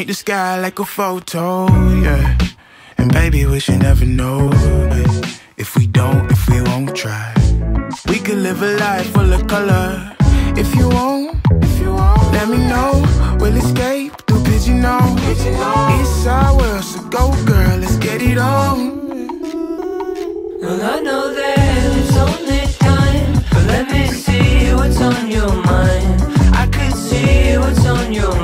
the sky like a photo, yeah. And baby, we should never know, if we won't try. We could live a life full of color. If you won't, let me know. We'll escape through Pigeon-Hole. It's our world, so go girl, let's get it on. Well, I know that it's only time, but let me see what's on your mind. I could see what's on your mind.